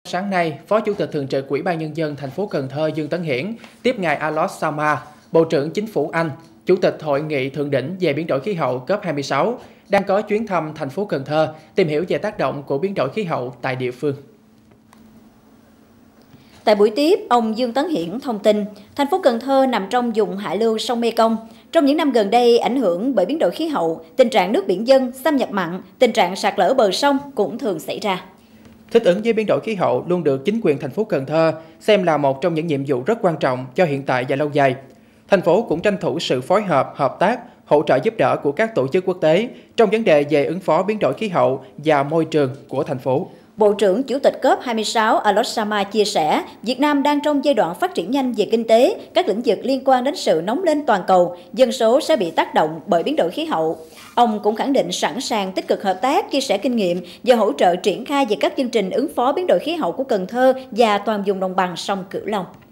Sáng nay, Phó Chủ tịch Thường trực Ủy ban Nhân dân thành phố Cần Thơ Dương Tấn Hiển tiếp ngài Alok Sharma, Bộ trưởng Chính phủ Anh, Chủ tịch Hội nghị Thượng đỉnh về biến đổi khí hậu COP26, đang có chuyến thăm thành phố Cần Thơ tìm hiểu về tác động của biến đổi khí hậu tại địa phương. Tại buổi tiếp, ông Dương Tấn Hiển thông tin, thành phố Cần Thơ nằm trong vùng hạ lưu sông Mekong. Trong những năm gần đây, ảnh hưởng bởi biến đổi khí hậu, tình trạng nước biển dâng, xâm nhập mặn, tình trạng sạt lở bờ sông cũng thường xảy ra. Thích ứng với biến đổi khí hậu luôn được chính quyền thành phố Cần Thơ xem là một trong những nhiệm vụ rất quan trọng cho hiện tại và lâu dài. Thành phố cũng tranh thủ sự phối hợp, hợp tác, hỗ trợ giúp đỡ của các tổ chức quốc tế trong vấn đề về ứng phó biến đổi khí hậu và môi trường của thành phố. Bộ trưởng Chủ tịch COP26 Alok Sharma chia sẻ, Việt Nam đang trong giai đoạn phát triển nhanh về kinh tế, các lĩnh vực liên quan đến sự nóng lên toàn cầu, dân số sẽ bị tác động bởi biến đổi khí hậu. Ông cũng khẳng định sẵn sàng tích cực hợp tác, chia sẻ kinh nghiệm và hỗ trợ triển khai về các chương trình ứng phó biến đổi khí hậu của Cần Thơ và toàn vùng đồng bằng sông Cửu Long.